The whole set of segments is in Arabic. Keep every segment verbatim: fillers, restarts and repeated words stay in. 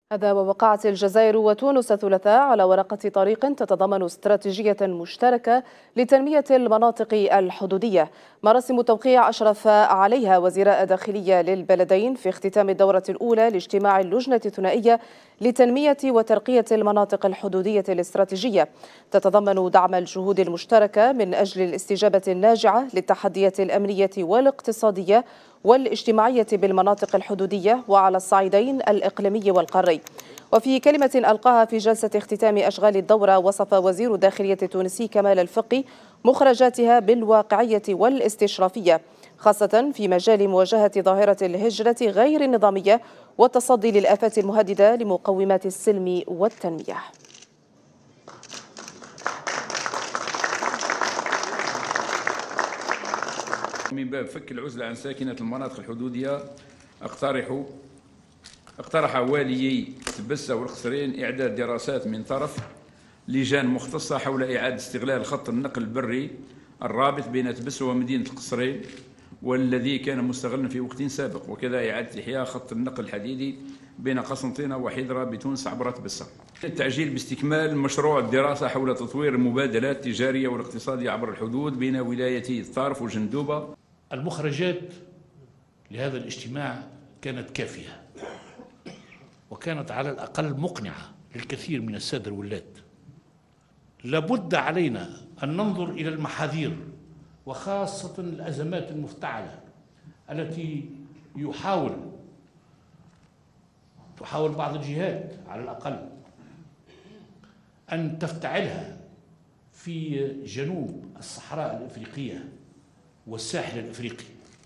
هذا ووقعت الجزائر وتونس الثلاثاء على ورقة طريق تتضمن استراتيجية مشتركة لتنمية المناطق الحدودية. مراسم التوقيع أشرف عليها وزيراء داخلية للبلدين في اختتام الدورة الأولى لاجتماع اللجنة الثنائية لتنمية وترقية المناطق الحدودية الاستراتيجية، تتضمن دعم الجهود المشتركة من أجل الاستجابة الناجعة للتحديات الأمنية والاقتصادية والاجتماعية بالمناطق الحدودية وعلى الصعيدين الإقليمي والقاري. وفي كلمة ألقاها في جلسة اختتام أشغال الدورة، وصف وزير الداخلية التونسي كمال الفقي مخرجاتها بالواقعية والاستشرافية، خاصة في مجال مواجهة ظاهرة الهجرة غير النظامية والتصدي للآفات المهددة لمقومات السلم والتنمية. من باب فك العزلة عن ساكنة المناطق الحدودية، اقترح اقترح واليي تبسة والقصرين إعداد دراسات من طرف لجان مختصة حول إعادة استغلال خط النقل البري الرابط بين تبسة ومدينة القصرين، والذي كان مستغلا في وقت سابق، وكذا إعادة إحياء خط النقل الحديدي بين قسنطينة وحيدرة بتونس عبر تبسة. التعجيل باستكمال مشروع الدراسة حول تطوير المبادلات التجارية والاقتصادية عبر الحدود بين ولايتي الطارف وجندوبة. المخرجات لهذا الاجتماع كانت كافية، وكانت على الأقل مقنعة للكثير من السادة الولاة. لابد علينا أن ننظر إلى المحاذير، وخاصة الأزمات المفتعلة التي يحاول تحاول بعض الجهات على الأقل أن تفتعلها في جنوب الصحراء الإفريقية والساحل الإفريقي.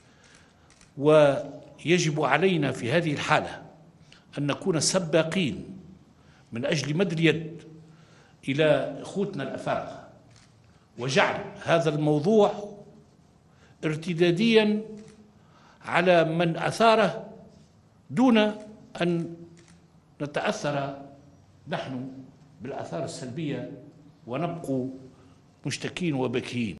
ويجب علينا في هذه الحالة أن نكون سباقين من أجل مد اليد إلى إخوتنا الأفارقة، وجعل هذا الموضوع ارتداديا على من أثاره دون أن نتأثر نحن بالآثار السلبية ونبقوا مشتكين وبكين.